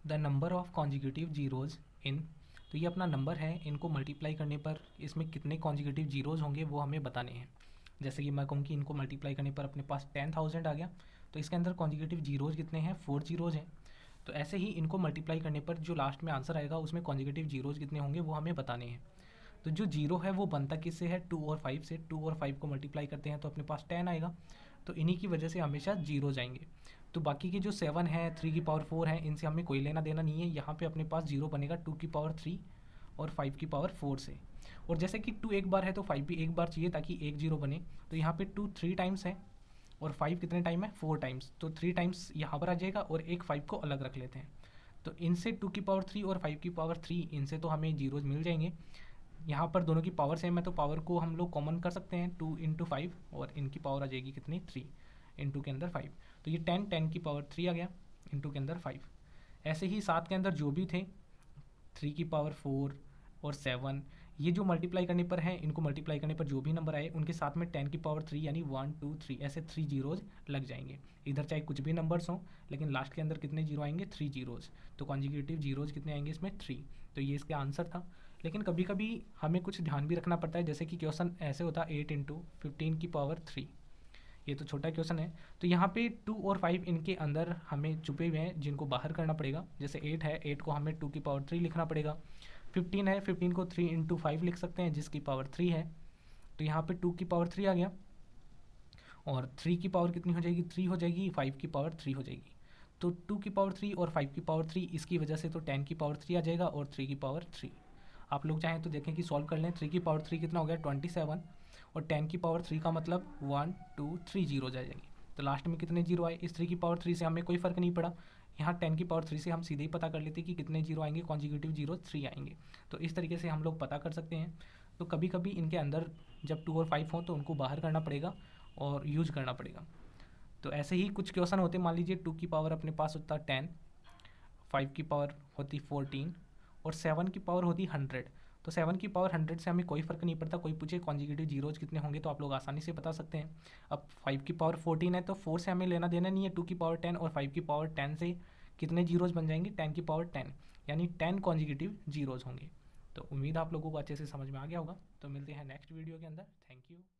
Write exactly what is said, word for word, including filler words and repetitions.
The number of consecutive zeros in, तो ये अपना नंबर है, इनको मल्टीप्लाई करने पर इसमें कितने कॉन्जिक्यूटिव जीरोज़ होंगे वो हमें बताने हैं। जैसे कि मैं कहूँ कि इनको मल्टीप्लाई करने पर अपने पास टेन थाउजेंड आ गया, तो इसके अंदर कॉन्जिक्यूटिव जीरोज़ कितने हैं, फोर जीरोज़ हैं। तो ऐसे ही इनको मल्टीप्लाई करने पर जो लास्ट में आंसर आएगा उसमें कॉन्जिक्यूटिव जीरोज़ कितने होंगे वो हमें बताने हैं। तो जो जीरो है वो बनता किससे है, टू और फाइव से। टू और फाइव को मल्टीप्लाई करते हैं तो अपने पास टेन आएगा, तो इन्हीं की वजह से हमेशा जीरो जाएंगे। तो बाकी के जो सेवन है, थ्री की पावर फोर है, इनसे हमें कोई लेना देना नहीं है। यहाँ पे अपने पास जीरो बनेगा टू की पावर थ्री और फाइव की पावर फोर से। और जैसे कि टू एक बार है तो फाइव भी एक बार चाहिए ताकि एक जीरो बने। तो यहाँ पे टू थ्री टाइम्स है और फाइव कितने टाइम है, फोर टाइम्स। तो थ्री टाइम्स यहाँ पर आ जाएगा और एक फाइव को अलग रख लेते हैं। तो इनसे टू की पावर थ्री और फाइव की पावर थ्री, इनसे तो हमें जीरोज मिल जाएंगे। यहाँ पर दोनों की पावर सेम है तो पावर को हम लोग कॉमन कर सकते हैं, टू इंटू फाइव, और इनकी पावर आ जाएगी कितनी, थ्री, इंटू के अंदर फाइव। तो ये टेन, टेन की पावर थ्री आ गया, इंटू के अंदर फाइव। ऐसे ही सात के अंदर जो भी थे, थ्री की पावर फोर और सेवन, ये जो मल्टीप्लाई करने पर है, इनको मल्टीप्लाई करने पर जो भी नंबर आए उनके साथ में टेन की पावर थ्री यानी वन टू थ्री, ऐसे थ्री जीरोज लग जाएंगे। इधर चाहे कुछ भी नंबर्स हों लेकिन लास्ट के अंदर कितने जीरो आएंगे, थ्री जीरोज। तो कॉन्जिक्यूटिव जीरोज कितने आएंगे इसमें, थ्री। तो ये इसका आंसर था। लेकिन कभी कभी हमें कुछ ध्यान भी रखना पड़ता है, जैसे कि क्वेश्चन ऐसे होता है, एट इंटू फिफ्टीन की पावर थ्री। ये तो छोटा क्वेश्चन है, तो यहाँ पे टू और फाइव इनके अंदर हमें छुपे हुए हैं जिनको बाहर करना पड़ेगा। जैसे एट है, एट को हमें टू की पावर थ्री लिखना पड़ेगा। फिफ्टीन है, फिफ्टीन को थ्री इंटू फाइव लिख सकते हैं जिसकी पावर थ्री है। तो यहाँ पे टू की पावर थ्री आ गया और थ्री की पावर कितनी हो जाएगी, थ्री हो जाएगी, फाइव की पावर थ्री हो जाएगी। तो टू की पावर थ्री और फाइव की पावर थ्री, इसकी वजह से तो टेन की पावर थ्री आ जाएगा और थ्री की पावर थ्री। आप लोग चाहें तो देखें कि सॉल्व कर लें। थ्री की पावर थ्री कितना हो गया, ट्वेंटी सेवन, और टेन की पावर थ्री का मतलब वन टू थ्री जीरो जाएंगे। तो लास्ट में कितने जीरो आए, इस थ्री की पावर थ्री से हमें कोई फ़र्क नहीं पड़ा। यहाँ टेन की पावर थ्री से हम सीधे ही पता कर लेते कि कितने जीरो आएंगे, कॉन्जिक्यूटिव जीरो थ्री आएंगे। तो इस तरीके से हम लोग पता कर सकते हैं। तो कभी कभी इनके अंदर जब टू और फाइव हों तो उनको बाहर करना पड़ेगा और यूज करना पड़ेगा। तो ऐसे ही कुछ क्वेश्चन होते, मान लीजिए टू की पावर अपने पास होता टेन, फाइव की पावर होती फोर्टीन और सेवन की पावर होती हंड्रेड। तो सेवन की पावर हंड्रेड से हमें कोई फ़र्क नहीं पड़ता, कोई पूछे कॉन्जिक्यूटिव जीरोज कितने होंगे तो आप लोग आसानी से बता सकते हैं। अब फाइव की पावर फोर्टीन है तो फोर से हमें लेना देना नहीं है, टू की पावर टेन और फाइव की पावर टेन से कितने जीरोज बन जाएंगे, टेन की पावर टेन, यानी टेन कॉन्जिक्यूटिव जीरोज होंगे। तो उम्मीद आप लोगों को अच्छे से समझ में आ गया होगा। तो मिलते हैं नेक्स्ट वीडियो के अंदर। Thank you.